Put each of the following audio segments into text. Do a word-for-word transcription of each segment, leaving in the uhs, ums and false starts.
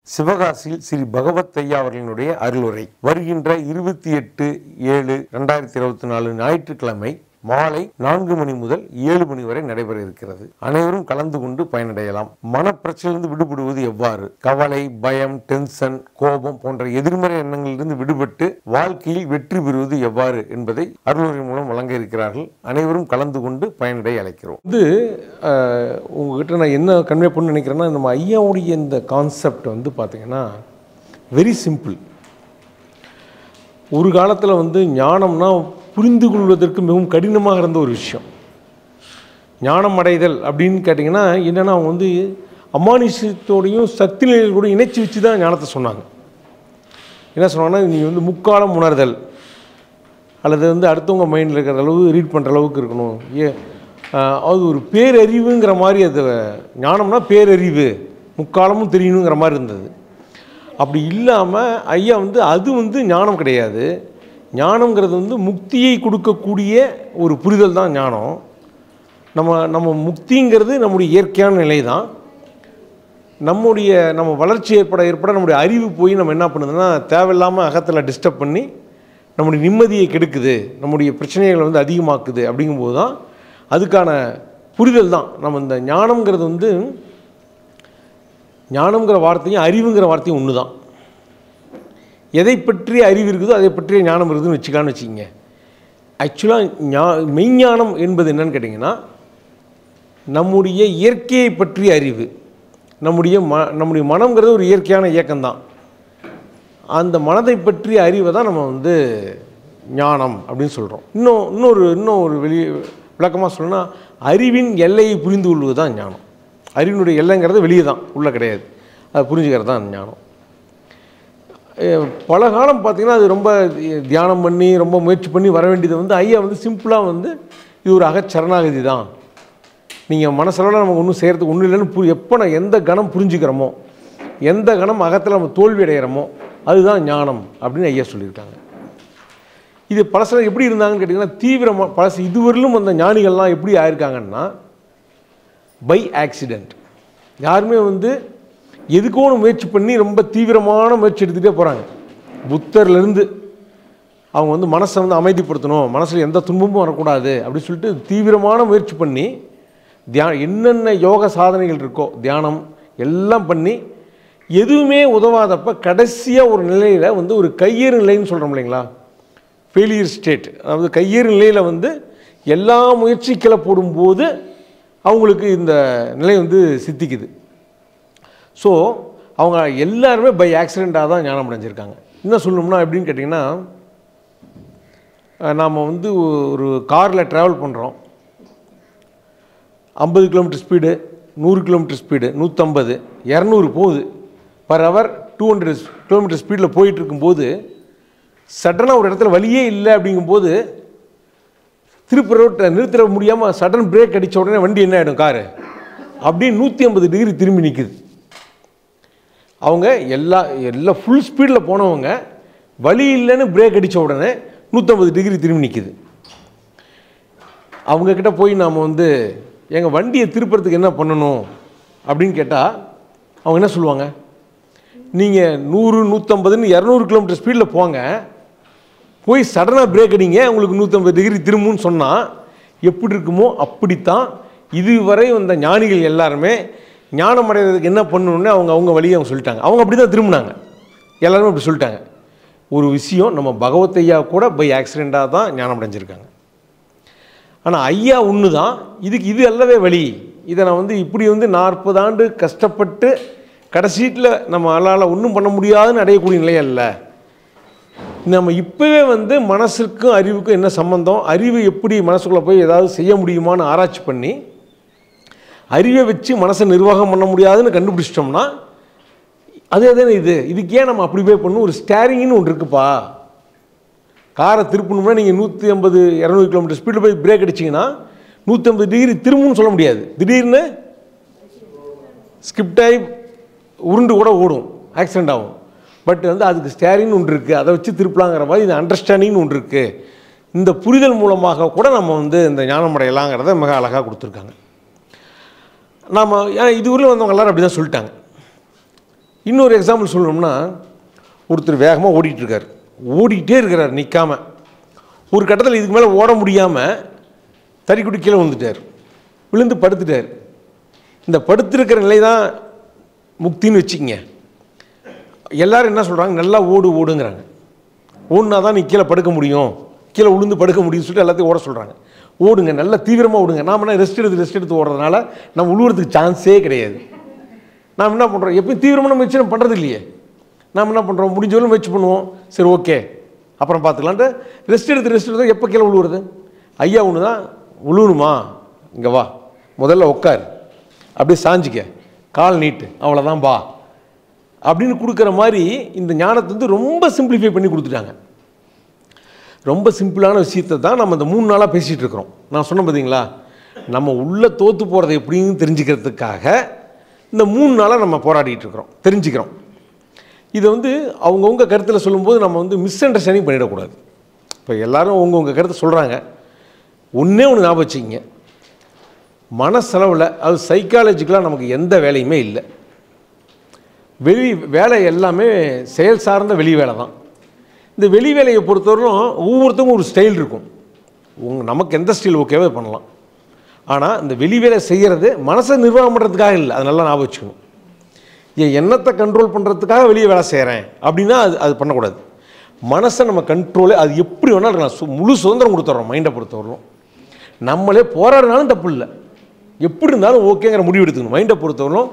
சிவகாசியில் ஸ்ரீ பகவத் ஐயா அவர்களினுடைய அருளுரை வருகின்ற இருபத்தி எட்டு ஏழு இரண்டாயிரத்தி இருபத்தி நாலு ஞாயிற்றுக்கிழமை மாலை நான்கு மணி முதல் ஏழு மணி வரை நடைபெற இருக்கிறது. அனைவரும் கலந்து கொண்டு பயனடையலாம். மனப்பிரச்சனையிலிருந்து விடுபடுவது எவ்வாறு, கவலை, பயம், டென்ஷன், கோபம் போன்ற எதிர்மறை எண்ணங்களிலிருந்து விடுபட்டு வாழ்க்கையில் வெற்றி பெறுவது எவ்வாறு என்பதை அருளுரை மூலம் வழங்க இருக்கிறார்கள். அனைவரும் கலந்து கொண்டு பயனடைய அழைக்கிறோம். இது உங்ககிட்ட நான் என்ன கன்வே பண்ண நினைக்கிறேன்னா, நம்ம ஐயாவுடைய இந்த கான்செப்ட் வந்து பார்த்தீங்கன்னா வெரி சிம்பிள். ஒரு காலத்தில் வந்து ஞானம்னா புரிந்து கொள்வதற்கு மிகவும் கடினமாக இருந்த ஒரு விஷயம். ஞானம் அடைதல் அப்படின்னு கேட்டிங்கன்னா என்னென்னா, அவங்க வந்து அமானுஷத்தோடையும் சக்தி நிலைகளோடு இணைச்சி வச்சு தான் ஞானத்தை சொன்னாங்க. என்ன சொன்னாங்கன்னா, நீங்கள் வந்து முக்காலம் உணர்தல் அல்லது வந்து அடுத்தவங்க மைண்டில் இருக்கிற அளவு ரீட் பண்ணுற அளவுக்கு இருக்கணும். ஏ அது ஒரு பேரறிவுங்கிற மாதிரி. அது ஞானம்னா பேரறிவு, முக்காலமும் தெரியணுங்கிற மாதிரி இருந்தது. அப்படி இல்லாமல் ஐயா வந்து அது வந்து ஞானம் கிடையாது. ஞானங்கிறது வந்து முக்தியை கொடுக்கக்கூடிய ஒரு புரிதல் தான் ஞானம். நம்ம நம்ம முக்திங்கிறது நம்முடைய இயற்கையான நிலை தான். நம்முடைய நம்ம வளர்ச்சி ஏற்பட ஏற்பட நம்முடைய அறிவு போய் நம்ம என்ன பண்ணுதுன்னா, தேவையில்லாமல் அகத்தில் டிஸ்டர்ப் பண்ணி நம்முடைய நிம்மதியை கெடுக்குது, நம்முடைய பிரச்சனைகளை வந்து அதிகமாக்குது. அப்படிங்கும்போது தான் அதுக்கான புரிதல் தான் நம்ம இந்த ஞானம்ங்கிறது வந்து. ஞானம்ங்கிற வார்த்தையும் அறிவுங்கிற வார்த்தையும் ஒன்று தான். எதை பற்றிய அறிவு இருக்குதோ அதை பற்றிய ஞானம் இருக்குதுன்னு வச்சுக்கலான்னு வச்சுக்கிங்க. ஆக்சுவலாக ஞா மெய்ஞானம் என்பது என்னன்னு கேட்டிங்கன்னா, நம்முடைய இயற்கையை பற்றிய அறிவு. நம்முடைய ம நம்முடைய மனம்ங்கிறது ஒரு இயற்கையான இயக்கம்தான். அந்த மனதை பற்றிய அறிவை தான் நம்ம வந்து ஞானம் அப்படின்னு சொல்கிறோம். இன்னும் இன்னொரு இன்னும் ஒரு வெளி விளக்கமாக சொல்லணும்னா, அறிவின் எல்லையை புரிந்து கொள்வது தான் ஞானம். அறிவினுடைய எல்லைங்கிறது வெளியே தான், உள்ளே கிடையாது. அதை புரிஞ்சுக்கிறது தான் ஞானம். பல காலம் பார்த்திங்கன்னா அது ரொம்ப தியானம் பண்ணி ரொம்ப முயற்சி பண்ணி வர வேண்டியது வந்து ஐயா வந்து சிம்பிளாக வந்து இது ஒரு அகச்சரணாகதி தான். நீங்கள் மனசளவில் நமக்கு ஒன்றும் செய்கிறதுக்கு ஒன்றும் இல்லைன்னு புரி எப்போ நான் எந்த கணம் புரிஞ்சுக்கிறோமோ, எந்த கணம் அகத்தில் நம்ம தோல்வி அடைகிறோமோ அதுதான் ஞானம் அப்படின்னு ஐயா சொல்லியிருக்காங்க. இது பழசில் எப்படி இருந்தாங்கன்னு கேட்டிங்கன்னா, தீவிரமாக பழசு இதுவரையிலும் அந்த ஞானிகள்லாம் எப்படி ஆயிருக்காங்கன்னா பை ஆக்சிடெண்ட். யாருமே வந்து எதுக்கோ ஒன்று முயற்சி பண்ணி ரொம்ப தீவிரமான முயற்சி எடுத்துகிட்டே போகிறாங்க. புத்தர்லேருந்து அவங்க வந்து மனசை வந்து அமைதிப்படுத்தணும், மனசில் எந்த துன்பமும் வரக்கூடாது அப்படின்னு சொல்லிட்டு தீவிரமான முயற்சி பண்ணி தியா என்னென்ன யோக சாதனைகள் இருக்கோ தியானம் எல்லாம் பண்ணி எதுவுமே உதவாதப்போ கடைசியாக ஒரு நிலையில் வந்து ஒரு கையேறு நிலைன்னு சொல்கிறோம் இல்லைங்களா, ஃபெயிலியர் ஸ்டேட். அதாவது கையேறு நிலையில் வந்து எல்லா முயற்சி கீழே போடும்போது அவங்களுக்கு இந்த நிலை வந்து சித்திக்குது. ஸோ அவங்க எல்லாருமே பை ஆக்சிடெண்ட்டாக தான் ஞானம் அடைஞ்சிருக்காங்க. என்ன சொல்லணும்னா எப்படின்னு கேட்டிங்கன்னா, நாம் வந்து ஒரு காரில் ட்ராவல் பண்ணுறோம். ஐம்பது கிலோமீட்டர் ஸ்பீடு, நூறு கிலோமீட்டர் ஸ்பீடு, நூற்றம்பது, இரநூறு போகுது per hour. Two hundred kilometre ஸ்பீடில் போயிட்டு இருக்கும்போது சடனாக ஒரு இடத்துல வழியே இல்லை அப்படிங்கும்போது திருப்பி ரோட்டை நிறுத்திட முடியாமல் சடன் பிரேக் அடித்த உடனே வண்டி என்ன ஆகிடும், காரு அப்படியே நூற்றி ஐம்பது டிகிரி திரும்பி நிற்குது. அவங்க எல்லா எல்லா ஃபுல் ஸ்பீடில் போனவங்க வழி இல்லைன்னு பிரேக் அடித்த உடனே நூற்றம்பது டிகிரி திரும்பி நிற்குது. அவங்கக்கிட்ட போய் நாம் வந்து எங்கள் வண்டியை திருப்புறதுக்கு என்ன பண்ணணும் அப்படின்னு கேட்டால் அவங்க என்ன சொல்லுவாங்க, நீங்கள் நூறு நூற்றம்பதுன்னு இரநூறு கிலோமீட்டர் ஸ்பீடில் போங்க, போய் சடனாக பிரேக் அடிங்க, உங்களுக்கு நூற்றம்பது டிகிரி திரும்புன்னு சொன்னால் எப்படி இருக்குமோ அப்படித்தான் இதுவரை வந்த ஞானிகள் எல்லாருமே ஞானம் அடைகிறதுக்கு என்ன பண்ணணுன்னு அவங்க அவங்க வழியை அவங்க சொல்லிட்டாங்க. அவங்க அப்படி தான் திரும்பினாங்க, எல்லாருமே அப்படி சொல்லிட்டாங்க. ஒரு விஷயம், நம்ம பகவத் ஐயா கூட பை ஆக்சிடெண்ட்டாக தான் ஞானம் அடைஞ்சிருக்காங்க. ஆனால் ஐயா ஒன்று தான், இதுக்கு இது அல்லவே வழி. இதை நான் வந்து இப்படி வந்து நாற்பது ஆண்டு கஷ்டப்பட்டு கடைசீட்டில் நம்ம அல்லால் ஒன்றும் பண்ண முடியாதுன்னு அடையக்கூடிய நிலை அல்ல. நம்ம இப்போவே வந்து மனசுக்கும் அறிவுக்கும் என்ன சம்பந்தம், அறிவு எப்படி மனசுக்குள்ளே போய் ஏதாவது செய்ய முடியுமான்னு ஆராய்ச்சி பண்ணி அறிவை வச்சு மனசை நிர்வாகம் பண்ண முடியாதுன்னு கண்டுபிடிச்சிட்டோம்னா அதே தானே இது. இதுக்கு ஏன் நம்ம அப்படி போய் பண்ணணும், ஒரு ஸ்டேரிங்னு ஒன்று இருக்குப்பா. காரை திருப்பணும்னா நீங்கள் நூற்றி ஐம்பது இரநூறு கிலோமீட்டர் ஸ்பீடில் போய் பிரேக் அடிச்சிங்கன்னா நூற்றி ஐம்பது டிகிரி திரும்புன்னு சொல்ல முடியாது. திடீர்னு ஸ்கிப்ட் ஆகி உருண்டு கூட ஓடும், ஆக்சிடெண்ட் ஆகும். பட் வந்து அதுக்கு ஸ்டேரிங்னு ஒன்று இருக்குது, அதை வச்சு திருப்பலாங்கிற மாதிரி இந்த அண்டர்ஸ்டாண்டிங்னு ஒன்று இருக்குது. இந்த புரிதல் மூலமாக கூட நம்ம வந்து இந்த ஞானம் அடையலாங்கிறத மிக அழகாக கொடுத்துருக்காங்க. நாம் இதுவரையும் வந்தவங்க எல்லோரும் அப்படி தான் சொல்லிட்டாங்க. இன்னொரு எக்ஸாம்பிள் சொல்லணும்னா, ஒருத்தர் வேகமாக ஓடிட்டுருக்கார், ஓடிக்கிட்டே இருக்கிறார் நிற்காமல். ஒரு கட்டத்தில் இதுக்கு மேலே ஓட முடியாமல் தறிக்குட்டி கீழே விழுந்துட்டார், விழுந்து படுத்துட்டார். இந்த படுத்திருக்கிற நிலை தான் முக்தின்னு வச்சுக்கிங்க. எல்லோரும் என்ன சொல்கிறாங்க, நல்லா ஓடு ஓடுங்கிறாங்க. ஓடுனா தான் நீ கீழே படுக்க முடியும், கீழே விழுந்து படுக்க முடியும்னு சொல்லிட்டு எல்லாத்தையும் ஓட சொல்கிறாங்க. ஓடுங்க, நல்லா தீவிரமாக ஓடுங்க. நாம் என்ன ரெஸ்ட் எடுத்து ரெஸ்ட் எடுத்து ஓடுறதுனால நம்ம உழுவுறதுக்கு சான்ஸே கிடையாது. நாம் என்ன பண்ணுறோம், எப்பயும் தீவிரமான முயற்சி நம்ம பண்ணுறது இல்லையே. நாம் என்ன பண்ணுறோம், முடிஞ்சவரை முயற்சி பண்ணுவோம், சரி ஓகே அப்புறம் பார்த்துக்கலான்ட்டு ரெஸ்ட் எடுத்து ரெஸ்ட் எடுத்து எப்போ கீழே விழுவுறது. ஐயா ஒன்று தான், விழுவணுமா இங்கே வா, முதல்ல உட்கார், அப்படியே சாஞ்சிக்க, கால் நீட்டு, அவ்வளோதான் பா அப்படின்னு கொடுக்குற மாதிரி இந்த ஞானத்தை வந்து ரொம்ப சிம்பிளிஃபை பண்ணி கொடுத்துட்டாங்க. ரொம்ப சிம்பிளான விஷயத்தை தான் நம்ம இந்த மூணு நாளாக பேசிகிட்டு இருக்கிறோம். நான் சொன்னேன் பார்த்தீங்களா, நம்ம உள்ளே தோற்று போகிறத எப்படின்னு தெரிஞ்சுக்கிறதுக்காக இந்த மூணு நாளாக நம்ம போராடிட்டு இருக்கிறோம், தெரிஞ்சுக்கிறோம். இதை வந்து அவங்கவுங்க கருத்தில் சொல்லும்போது நம்ம வந்து மிஸ் அண்டர்ஸ்டாண்டிங் பண்ணிடக்கூடாது. இப்போ எல்லோரும் அவங்கவுங்க கருத்தை சொல்கிறாங்க. ஒன்றே ஒன்று ஞாபகம் வச்சுக்கிங்க, மனசளவில் அது சைக்காலஜிக்கலாக நமக்கு எந்த வேலையுமே இல்லை. வெளி வேலை எல்லாமே செயல் சார்ந்த வெளி வேலை தான். இந்த வெளி வேலையை பொறுத்தவரைக்கும் ஒவ்வொருத்தவங்க ஒரு ஸ்டைல் இருக்கும். உங்க நமக்கு எந்த ஸ்டைல் ஓகேவோ பண்ணலாம். ஆனால் இந்த வெளி வேலை செய்கிறது மனசை நிர்வாகம் பண்ணுறதுக்காக இல்லை, அது நல்லா ஞாபகம் வச்சுக்கணும். என் எண்ணத்தை கண்ட்ரோல் பண்ணுறதுக்காக வெளியே வேலை செய்கிறேன் அப்படின்னா அது அது பண்ணக்கூடாது. மனசை நம்ம கண்ட்ரோலே, அது எப்படி வேணாலும் இருக்கலாம், முழு சுதந்திரம் கொடுத்துட்றோம். மைண்டை பொறுத்தவரைக்கும் நம்மளே போராடினாலும் தப்பு இல்லை, எப்படி இருந்தாலும் ஓகேங்கிற முடிவு எடுத்துக்கணும். மைண்டை பொறுத்தவரைக்கும்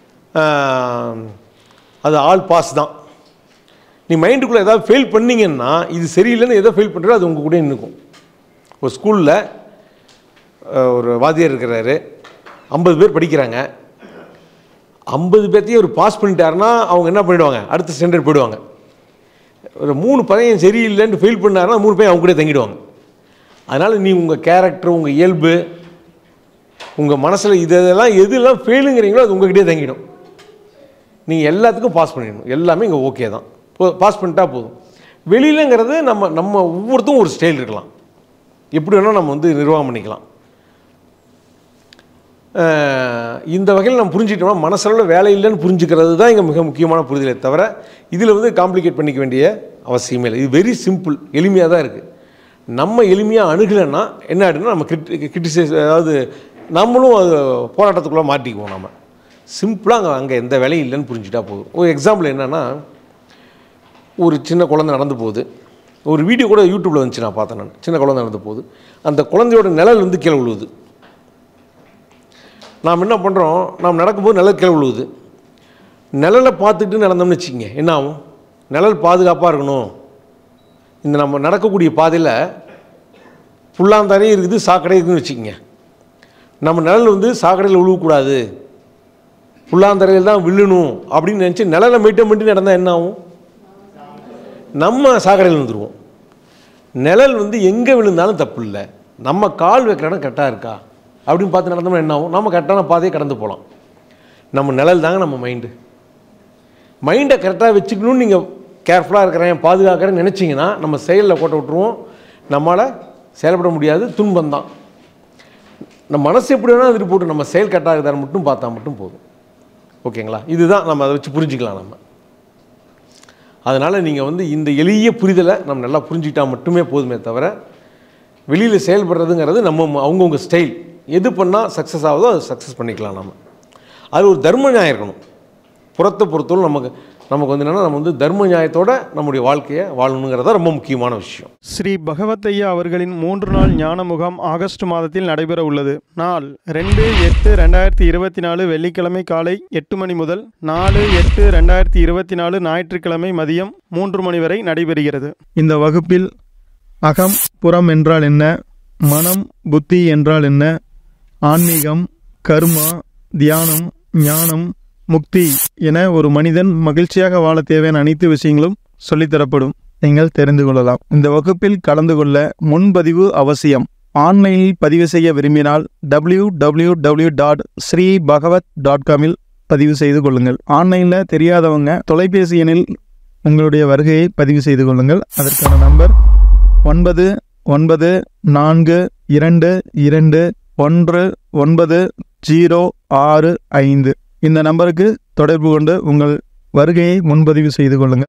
அது ஆல் பாஸ் தான். நீ மைண்டுக்குள்ளே ஏதாவது ஃபெயில் பண்ணிங்கன்னா, இது சரியில்லைன்னு எதோ ஃபெயில் பண்ணுறோ அது உங்கள் கூட நிற்கும். ஒரு ஸ்கூலில் ஒரு வாத்தியார் இருக்கிறாரு, ஐம்பது பேர் படிக்கிறாங்க. ஐம்பது பேர்த்தையும் ஒரு பாஸ் பண்ணிட்டாருன்னா அவங்க என்ன பண்ணிவிடுவாங்க, அடுத்த ஸ்டாண்டர்ட் போயிடுவாங்க. ஒரு மூணு பையன் சரியில்லைன்னு ஃபெயில் பண்ணாருன்னா மூணு பையன் அவங்க கூட தங்கிடுவாங்க. அதனால் நீ உங்கள் கேரக்டர், உங்கள் இயல்பு, உங்கள் மனசில் இதெல்லாம் எதுலாம் ஃபெயிலுங்கிறீங்களோ அது உங்கள்கிட்டே தங்கிடும். நீங்கள் எல்லாத்துக்கும் பாஸ் பண்ணிடணும், எல்லாமே இங்கே ஓகே தான், பாஸ் பண்ணிட்டா போதும். வெளியிலங்கிறது நம்ம நம்ம ஒவ்வொருத்தரும் ஒரு ஸ்டைல் இருக்கலாம், எப்படி வேணால் நம்ம வந்து நிர்வாகம் பண்ணிக்கலாம். இந்த வகையில் நம்ம புரிஞ்சுக்கிட்டோம்னா மனசளவில் வேலை இல்லைன்னு புரிஞ்சுக்கிறது தான் இங்கே மிக முக்கியமான புரிதலே தவிர இதில் வந்து காம்ப்ளிகேட் பண்ணிக்க வேண்டிய அவசியமே இல்லை. இது வெரி சிம்பிள், எளிமையாக தான் இருக்குது. நம்ம எளிமையாக அணுகலைன்னா என்ன ஆகிடுன்னா நம்ம கிரிட்டி கிரிட்டிசைஸ் அதாவது நம்மளும் அது போராட்டத்துக்குள்ளே மாட்டிக்குவோம். நம்ம சிம்பிளாக அங்கே அங்கே எந்த வேலையும் இல்லைன்னு புரிஞ்சுட்டா போதும். ஒரு எக்ஸாம்பிள் என்னென்னா, ஒரு சின்ன குழந்தை நடந்து போகுது. ஒரு வீடியோ கூட யூடியூப்பில் வந்துச்சு, நான் பார்த்தேன். நான் சின்ன குழந்தை நடந்து போகுது, அந்த குழந்தையோட நிழல் வந்து கீழே விழுவுது. நாம் என்ன பண்ணுறோம், நாம் நடக்கும்போது நிழல் கீழே விழுவுது. நிழலை பார்த்துட்டு நடந்தோம்னு வச்சுக்கிங்க, என்ன ஆகும், நிழல் பாதுகாப்பாக இருக்கணும். இந்த நம்ம நடக்கக்கூடிய பாதையில் புல்லாந்தாரையும் இருக்குது, சாக்கடை இருக்குதுன்னு வச்சுக்கிங்க. நம்ம நிழல் வந்து சாக்கடையில் விழுவக்கூடாது, புல்லாந்தரையில் தான் விழுணும் அப்படின்னு நினச்சி நிழலை மெயின்டைன் பண்ணி நடந்தால் என்ன ஆகும், நம்ம சாக்கடையில் விழுந்துருவோம். நிழல் வந்து எங்கே விழுந்தாலும் தப்பு இல்லை, நம்ம கால் வைக்கிற இடம் கரெக்டாக இருக்கா அப்படின்னு பார்த்து நடந்தோம்னா என்ன ஆகும், நம்ம கரெக்டான பாதையை கடந்து போகலாம். நம்ம நிழல் தாங்க நம்ம மைண்டு. மைண்டை கரெக்டாக வச்சுக்கணும்னு நீங்கள் கேர்ஃபுல்லாக இருக்கிறேன், பாதுகாக்கிறேன்னு நினச்சிங்கன்னா நம்ம செயலில் கோட்டை விட்டுருவோம், நம்மளால் செயல்பட முடியாது, துன்பம் தான். நம்ம மனசு எப்படி வேணால் அதில் போட்டு நம்ம செயல் கரெக்டாக இருக்குதான்னு மட்டும் பார்த்தா மட்டும் போதும். ஓகேங்களா, இதுதான் நம்ம அதை வச்சு புரிஞ்சுக்கலாம். நம்ம அதனால் நீங்கள் வந்து இந்த எளிய புரிதலை நம்ம நல்லா புரிஞ்சுக்கிட்டால் மட்டுமே போதுமே தவிர வெளியில் செயல்படுறதுங்கிறது நம்ம அவங்கவுங்க ஸ்டைல், எது பண்ணால் சக்ஸஸ் ஆகுதோ அது சக்ஸஸ் பண்ணிக்கலாம். நம்ம அது ஒரு தர்ம நியாயம் இருக்கணும். புறத்தை பொறுத்தவரை நமக்கு நமக்கு வந்து என்னென்னா, நம்ம வந்து தர்ம நியாயத்தோடு நம்முடைய வாழ்க்கையை வாழணுங்கிறத ரொம்ப முக்கியமான விஷயம். ஸ்ரீ பகவத் ஐயா அவர்களின் மூன்று நாள் ஞான முகாம் ஆகஸ்ட் மாதத்தில் நடைபெற உள்ளது. நாள் ரெண்டு எட்டு ரெண்டாயிரத்தி இருபத்தி நாலு வெள்ளிக்கிழமை காலை எட்டு மணி முதல் நாலு எட்டு ரெண்டாயிரத்தி இருபத்தி நாலு ஞாயிற்றுக்கிழமை மதியம் மூன்று மணி வரை நடைபெறுகிறது. இந்த வகுப்பில் அகம் புறம் என்றால் என்ன, மனம் புத்தி என்றால் என்ன, ஆன்மீகம், கர்மா, தியானம், ஞானம், முக்தி என ஒரு மனிதன் மகிழ்ச்சியாக வாழ தேவையான அனைத்து விஷயங்களும் சொல்லித்தரப்படும். நீங்கள் தெரிந்து கொள்ளலாம். இந்த வகுப்பில் கலந்து கொள்ள முன்பதிவு அவசியம். ஆன்லைனில் பதிவு செய்ய விரும்பினால் W W W dot Sri Bhagavath dot காமில் பதிவு செய்து கொள்ளுங்கள். ஆன்லைனில் தெரியாதவங்க தொலைபேசி எண்ணில் உங்களுடைய வருகையை பதிவு செய்து கொள்ளுங்கள். அதற்கான நம்பர் ஒன்பது ஒன்பது நான்கு இரண்டு இரண்டு ஒன்று ஒன்பது ஜீரோ ஆறு ஐந்து. இந்த நம்பருக்கு தொடர்பு கொண்டு உங்கள் வருகையை முன்பதிவு செய்து கொள்ளுங்கள்.